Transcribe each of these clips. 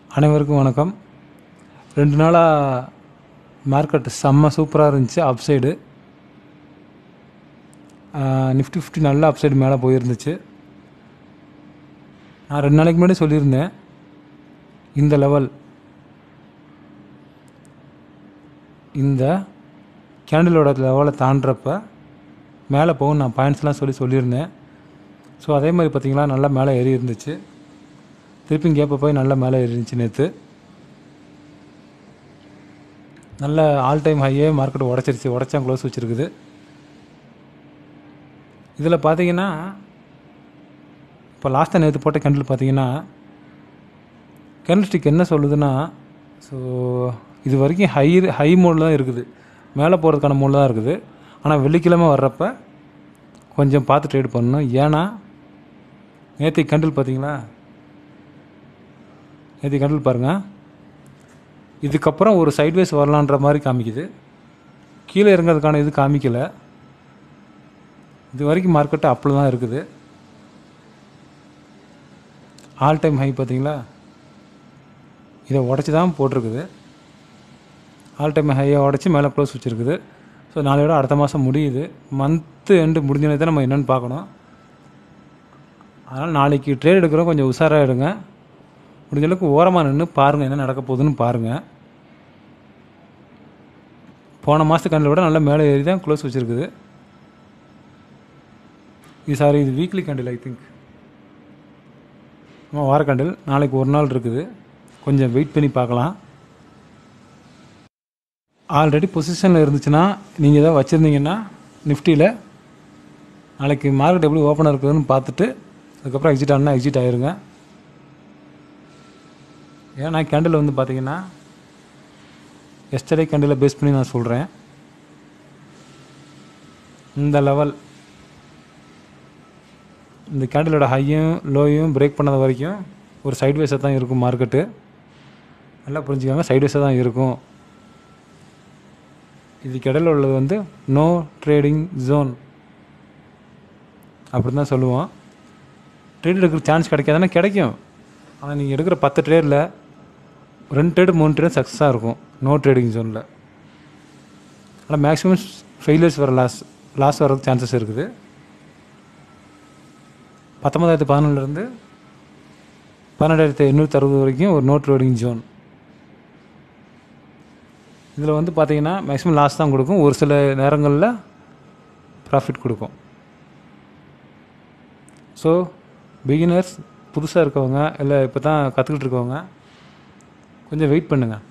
அனைவருக்கும் வணக்கம். 2 நாளாக மார்க்கெட் செம்ம சூப்பராக இருந்துச்சு. அப் சைடு Nifty50 நல்ல அப் சைடு மேலே போயிருந்துச்சு. நான் 2 நாளைக்கு முன்னாடி சொல்லியிருந்தேன், இந்த லெவல் இந்த கேண்டிலோட லெவலை தாண்டுறப்ப மேலே போகும் நான் பாயிண்ட்ஸ்லாம் சொல்லியிருந்தேன். ஸோ அதே மாதிரி பார்த்திங்களா, நல்லா மேலே ஏறி இருந்துச்சு. திருப்பி கேப்பை போய் நல்லா மேலே ஏறிச்சு. நேற்று நல்ல ஆல் டைம் ஹையே மார்க்கெட் உடச்சா க்ளோஸ் வச்சுருக்குது. இதில் பார்த்தீங்கன்னா இப்போ லாஸ்ட்டாக நேற்று போட்ட கேண்டில் பார்த்தீங்கன்னா, கேண்டில் ஸ்டிக் என்ன சொல்லுதுன்னா, ஸோ இது வரைக்கும் ஹை மோடில் தான் இருக்குது, மேலே போகிறதுக்கான மோடில் தான் இருக்குது. ஆனால் வெள்ளிக்கிழமை வர்றப்ப கொஞ்சம் பார்த்து ட்ரேட் பண்ணணும். ஏன்னா நேற்று கேண்டில் பார்த்தீங்களா, நேற்று கேண்டில் பாருங்கள், இதுக்கப்புறம் ஒரு சைட்வேஸ் வரலான்ற மாதிரி காமிக்குது. கீழே இறங்கிறதுக்கான இது காமிக்கலை. இது வரைக்கும் மார்க்கெட்டு அப்பில் தான் இருக்குது. ஆல் டைம் ஹை பார்த்தீங்களா, இதை உடச்சி தான் போட்டிருக்குது. ஆல் டைம் ஹையை உடச்சி மேலே க்ளோஸ் வச்சுருக்குது. ஸோ நாளையோட அடுத்த மாதம் முடியுது. மந்த்து எண்டு முடிஞ்சோடனே தான் நம்ம என்னென்னு பார்க்கணும். அதனால் நாளைக்கு ட்ரேட் எடுக்கிறோம், கொஞ்சம் உஷாராக எடுங்க. முடிஞ்சளவுக்கு ஓரமாக நின்று பாருங்கள், என்ன நடக்க போகுதுன்னு பாருங்கள். போன மாதத்து கேண்டில் விட நல்லா மேலே ஏறி தான் க்ளோஸ் வச்சுருக்குது. இது வீக்லி கேண்டில், ஐ திங்க் வார கேண்டில். நாளைக்கு ஒரு நாள் இருக்குது, கொஞ்சம் வெயிட் பண்ணி பார்க்கலாம். ஆல்ரெடி பொசிஷனில் இருந்துச்சுன்னா, நீங்கள் எதாவது வச்சுருந்தீங்கன்னா நிஃப்டியில், நாளைக்கு மார்க்கெட் எப்படி ஓப்பனாக இருக்குதுன்னு பார்த்துட்டு அதுக்கப்புறம் எக்ஸிட் ஆனால் எக்ஸிட் ஆகிருங்க. ஏன்னா கேண்டில் வந்து பார்த்தீங்கன்னா, எஸ்டர்டே கேண்டிலை பேஸ் பண்ணி நான் சொல்கிறேன். இந்த லெவல், இந்த கேண்டிலோட ஹையும் லோயும் பிரேக் பண்ணது வரைக்கும் ஒரு சைட்வேஸாக தான் இருக்கும் மார்க்கெட்டு. நல்லா புரிஞ்சுக்காங்க, சைட்வேஸாக தான் இருக்கும். இதுக்கு இடையில உள்ளது வந்து நோ ட்ரேடிங் ஜோன் அப்படி தான் சொல்லுவோம். ட்ரேட் எடுக்கிற சான்ஸ் கிடைக்காதுன்னா கிடைக்கும். ஆனால் நீங்கள் எடுக்கிற 10 ட்ரேடில் 2 ட்ரேடு 3 ட்ரேடு சக்ஸஸாக இருக்கும் நோ ட்ரேடிங் ஜோனில். ஆனால் மேக்ஸிமம் ஃபெயிலியர்ஸ் வர லாஸ் வர்றதுக்கு சான்சஸ் இருக்குது. 19,014 12,860 வரைக்கும் ஒரு நோ ட்ரேடிங் ஜோன். இதில் வந்து பார்த்தீங்கன்னா மேக்ஸிமம் லாஸ் தான் கொடுக்கும், ஒரு சில நேரங்களில் ப்ராஃபிட் கொடுக்கும். ஸோ பிகினர்ஸ், புதுசாக இருக்கவங்க, இல்லை இப்போ தான் கற்றுக்கிட்டு இருக்கவங்க கொஞ்சம் வெயிட் பண்ணுங்கள்.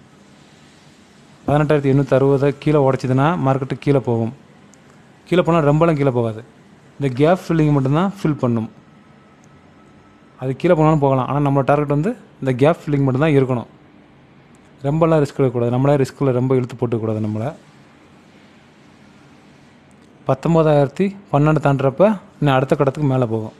18,860 கீழே உடச்சிதுன்னா மார்க்கெட்டு கீழே போகும். கீழே போனால் ரொம்பலாம் கீழே போகாது, இந்த கேப் ஃபில்லிங் மட்டும்தான் ஃபில் பண்ணும். அது கீழே போனாலும் போகலாம், ஆனால் நம்மளோட டார்கெட் வந்து இந்த கேப் ஃபில்லிங் மட்டும்தான் இருக்கணும். ரொம்பலாம் ரிஸ்க் எடுக்கக்கூடாது, நம்மளே ரிஸ்கில் ரொம்ப இழுத்து போட்டுக்கூடாது. நம்மளை 19,012 தாண்டுறப்ப இன்னும் அடுத்த கட்டத்துக்கு மேலே போகும்.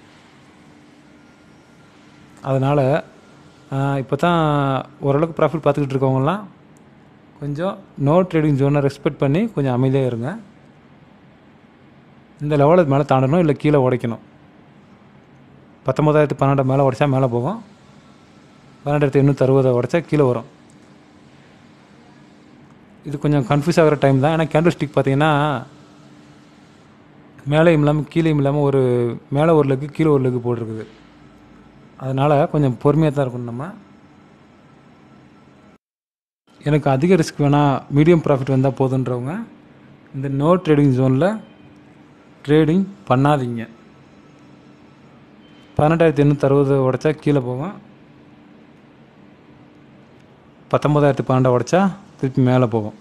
அதனால் இப்போ தான் ஓரளவுக்கு ப்ராஃபிட் பார்த்துக்கிட்டு இருக்கவங்கலாம் கொஞ்சம் நோ ட்ரேடிங் ஜோனை ரெஸ்பெக்ட் பண்ணி கொஞ்சம் அமைதியாக இருங்க. இந்த லெவலுக்கு மேலே தாண்டணும், இல்லை கீழே உடைக்கணும். 19,012 மேலே உடைச்சா மேலே போகும், 12,860 உடைச்சா கீழே வரும். இது கொஞ்சம் கன்ஃபியூஸ் ஆகிற டைம் தான். ஏன்னா கேண்டில் ஸ்டிக் பார்த்தீங்கன்னா மேலேயும் இல்லாமல் கீழேயும் இல்லாமல் ஒரு மேலே ஒரு லெக்கு கீழே ஒரு லெக்கு போட்டிருக்குது. அதனால் கொஞ்சம் பொறுமையாக தான் இருக்கணும் நம்ம. எனக்கு அதிக ரிஸ்க் வேணாம், மீடியம் ப்ராஃபிட் வந்தால் போதுன்றவங்க இந்த நோ ட்ரேடிங் ஜோனில் ட்ரேடிங் பண்ணாதீங்க. 18,860 உடைச்சா கீழே போகும், 19,012 உடைச்சா திருப்பி மேலே போகும்.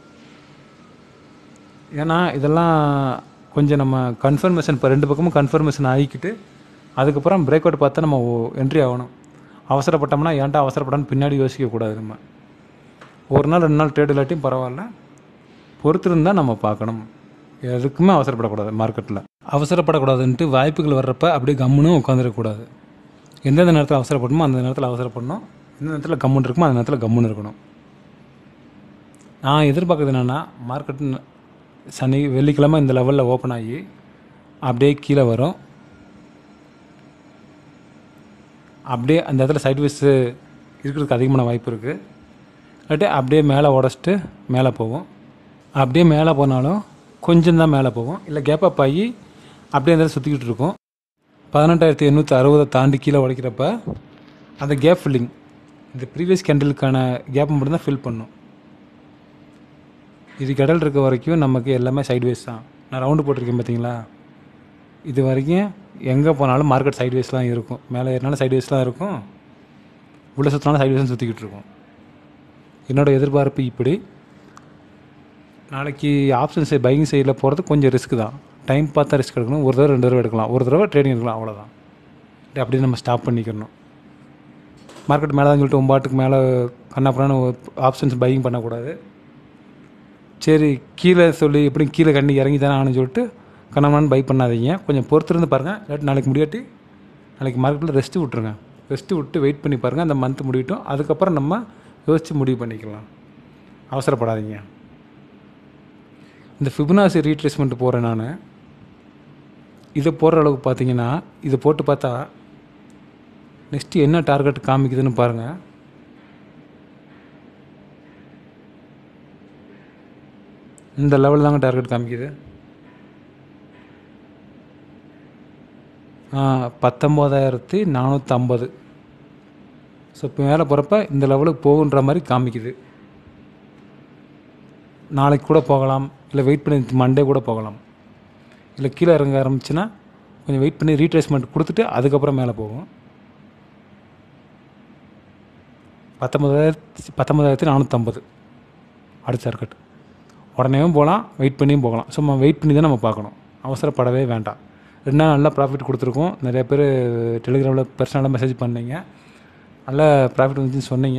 ஏன்னா இதெல்லாம் கொஞ்சம் நம்ம கன்ஃபர்மேஷன், இப்போ 2 பக்கமும் கன்ஃபர்மேஷன் ஆகிக்கிட்டு அதுக்கப்புறம் பிரேக் அவுட் பார்த்தா நம்ம என்ட்ரி ஆகணும். அவசரப்பட்டோம்னா ஏன்டா அவசரப்பட்டான்னு பின்னாடி யோசிக்கக்கூடாது. நம்ம ஒரு நாள் 2 நாள் ட்ரேட் இல்லாட்டியும் பரவாயில்ல, பொறுத்திருந்தால் நம்ம பார்க்கணும். எதுக்குமே அவசரப்படக்கூடாது. மார்க்கெட்டில் அவசரப்படக்கூடாதுன்ட்டு வாய்ப்புகள் வர்றப்ப அப்படியே கம்முன்னு உட்காந்துருக்கக்கூடாது. எந்தெந்த நேரத்தில் அவசரப்படணுமோ அந்த நேரத்தில் அவசரப்படணும், எந்த நேரத்தில் கம்முன்னு இருக்குமோ அந்த நேரத்தில் கம்முன்னு இருக்கணும். நான் எதிர்பார்க்குறது என்னென்னா, மார்க்கெட்டு வெள்ளிக்கிழமை இந்த லெவலில் ஓப்பன் ஆகி அப்படியே கீழே வரும். அப்படியே அந்த இடத்துல சைட்வேஸு இருக்கிறதுக்கு அதிகமான வாய்ப்பு இருக்குது. இல்லாட்டி அப்படியே மேலே உடச்சிட்டு மேலே போகும். அப்படியே மேலே போனாலும் கொஞ்சம் தான் மேலே போகும், இல்லை கேப் அப் ஆகி அப்படியே அந்த சுற்றிக்கிட்டு இருக்கும். 18,860 தாண்டி கீழே உடைக்கிறப்ப அந்த கேப் ஃபில்லிங், இந்த ப்ரீவியஸ் கேண்டலுக்கான கேப் மட்டும்தான் ஃபில் பண்ணும். இதுக்கு இடையில் இருக்க வரைக்கும் நமக்கு எல்லாமே சைட்வேஸ் தான். நான் ரவுண்டு போட்டிருக்கேன் பார்த்தீங்களா, இது வரைக்கும் எங்கே போனாலும் மார்க்கெட் சைட்வேஸ்லாம் இருக்கும். மேலே ஏறினாலும் சைட்வேஸ்லாம் இருக்கும், உள்ளே சுற்றினாலும் சைட்வேஸ் சுற்றிக்கிட்டு இருக்கும். என்னோடய எதிர்பார்ப்பு இப்படி. நாளைக்கு ஆப்ஷன்ஸ் பையிங் சைடில் போகிறது கொஞ்சம் ரிஸ்க் தான். டைம் பார்த்தா ரிஸ்க் எடுக்கணும். ஒரு தடவை 2 தடவை எடுக்கலாம், ஒரு தடவை ட்ரேடிங் எடுக்கலாம், அவ்வளோதான். அப்படியே நம்ம ஸ்டாப் பண்ணிக்கணும். மார்க்கெட் மேலே தான் சொல்லிட்டு ஒம்பாட்டுக்கு மேலே கண்ணாப்புறான்னு ஆப்ஷன்ஸ் பையிங் பண்ணக்கூடாது. சரி கீழே சொல்லி எப்படி கீழே கண்ணி இறங்கி தானே ஆனு சொல்லிட்டு கண்ணாமண்ணு பை பண்ணாதீங்க. கொஞ்சம் பொறுத்திருந்து பாருங்கள். இல்லாட்டி நாளைக்கு முடியாட்டி நாளைக்கு மார்க்கெட்டில் ரெஸ்ட்டு விட்ருங்க. ரெஸ்ட்டு விட்டு வெயிட் பண்ணி பாருங்கள், அந்த மந்த் முடியட்டும். அதுக்கப்புறம் நம்ம யோசித்து முடிவு பண்ணிக்கலாம். அவசரப்படாதீங்க. இந்த ஃபிபனாசி ரீட்ரேஸ்மெண்ட் போகிறேன் நான். இதை போடுற அளவுக்கு பார்த்தீங்கன்னா, இதை போட்டு பார்த்தா நெக்ஸ்ட்டு என்ன டார்கெட் காமிக்குதுன்னு பாருங்கள். இந்த லெவலில் தாங்க டார்கெட் காமிக்குது. 19,450. ஸோ இப்போ மேலே போகிறப்ப இந்த லெவலுக்கு போகுன்ற மாதிரி காமிக்குது. நாளைக்கு கூட போகலாம், இல்லை வெயிட் பண்ணி மண்டே கூட போகலாம். இல்லை கீழே இறங்க ஆரம்பிச்சுன்னா கொஞ்சம் வெயிட் பண்ணி ரீட்ரேஸ்மெண்ட் கொடுத்துட்டு அதுக்கப்புறம் மேலே போகும். 19,450 அடுத்த டார்கெட். உடனேவும் போகலாம், வெயிட் பண்ணியும் போகலாம். ஸோ நம்ம வெயிட் பண்ணி தான் நம்ம பார்க்கணும், அவசரப்படவே வேண்டாம். 2 நாள் நல்லா ப்ராஃபிட் கொடுத்துருக்கோம். நிறைய பேர் டெலிகிராமில் பர்சனலாக மெசேஜ் பண்ணீங்க, நல்லா ப்ராஃபிட் வந்துச்சுன்னு சொன்னீங்க.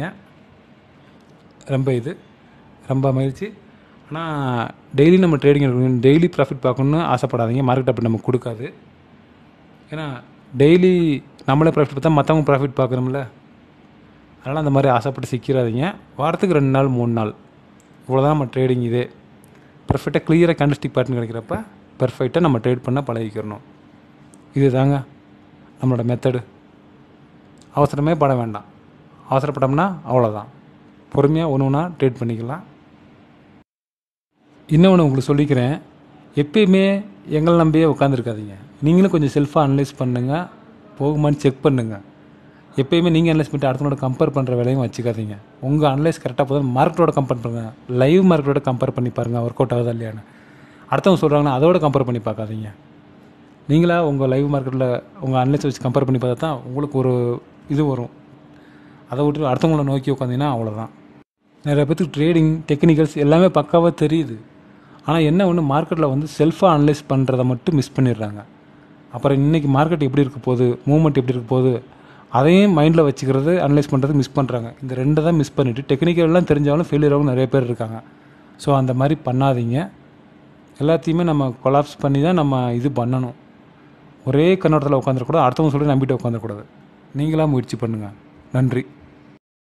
ரொம்ப மகிழ்ச்சி. ஆனால் டெய்லி நம்ம ட்ரேடிங் எடுக்கணும், டெய்லி ப்ராஃபிட் பார்க்கணுன்னு ஆசைப்படாதீங்க. மார்க்கெட் அப்படி நமக்கு கொடுக்காது. ஏன்னா டெய்லி நம்மளே ப்ராஃபிட் பார்த்தா மற்றவங்க ப்ராஃபிட் பார்க்குறோம்ல, அதனால் அந்த மாதிரி ஆசைப்பட்டு சிக்கிறாதீங்க. வாரத்துக்கு 2 நாள் 3 நாள் இவ்வளோ தான் நம்ம ட்ரேடிங். இதே பர்ஃபெக்டாக கிளியராக கேண்டில்ஸ்டிக் பேட்டர்ன் கிடைக்கிறப்ப பர்ஃபெக்டாக நம்ம ட்ரேட் பண்ண பழகிக்கிறணும். இது தாங்க நம்மளோட மெத்தடு. அவசரமே பட வேண்டாம். அவசரப்பட்டோம்னா அவ்வளோதான். பொறுமையாக ஒன்று ஒன்றா ட்ரேட் பண்ணிக்கலாம். இன்னொன்று உங்களுக்கு சொல்லிக்கிறேன், எப்பயுமே எங்களை நம்பியே உட்காந்துருக்காதீங்க. நீங்களும் கொஞ்சம் செல்ஃபாக அனலைஸ் பண்ணுங்கள், போகுமான்னு செக் பண்ணுங்கள். எப்பயுமே நீங்கள் அனலைஸ் பண்ணிட்டு அடுத்தவங்களோட கம்பேர் பண்ணுற வேலையும் வச்சுக்காதீங்க. உங்கள் அனலைஸ் கரெக்டாக போதும். மார்க்கெட்டோட கம்பேர் பண்ணுங்கள், லைவ் மார்க்கெட்டோட கம்பேர் பண்ணி பாருங்கள், ஒர்க் அவுட் ஆகுதா இல்லையான்னு. அடுத்தவங்க சொல்கிறாங்கன்னா அதோட கம்பேர் பண்ணி பார்க்காதீங்க. நீங்களாக உங்கள் லைவ் மார்க்கெட்டில் உங்கள் அனலைஸ் வச்சு கம்பேர் பண்ணி பார்த்தா தான் உங்களுக்கு ஒரு இது வரும். அதை விட்டு அடுத்தவங்கள நோக்கி உட்காந்திங்கன்னா அவ்வளோதான். நிறைய பேருக்கு ட்ரேடிங் டெக்னிக்கல்ஸ் எல்லாமே பக்காவாக தெரியுது. ஆனால் என்ன ஒன்று, மார்க்கெட்டில் வந்து செல்ஃபாக அனலைஸ் பண்ணுறதை மட்டும் மிஸ் பண்ணிடுறாங்க. அப்புறம் இன்றைக்கி மார்க்கெட் எப்படி இருக்க போகுது, மூவ்மெண்ட் எப்படி இருக்க போகுது, அதையும் மைண்டில் வச்சுக்கிறது, அனலைஸ் பண்ணுறது மிஸ் பண்ணுறாங்க. இந்த 2 தான் மிஸ் பண்ணிவிட்டு டெக்னிக்கல்லாம் தெரிஞ்சாலும் ஃபெயிலியர் ஆகும் நிறைய பேர் இருக்காங்க. ஸோ அந்த மாதிரி பண்ணாதீங்க. எல்லாத்தையுமே நம்ம கொலாப்ஸ் பண்ணி தான் நம்ம இது பண்ணணும். ஒரே கண்ணோட்டத்தில் உட்காந்துருக்கூடாது, அடுத்தவங்க சொல்லி நம்பிட்டு உட்காந்துருக்கூடாது. நீங்களாக முயற்சி பண்ணுங்கள். நன்றி.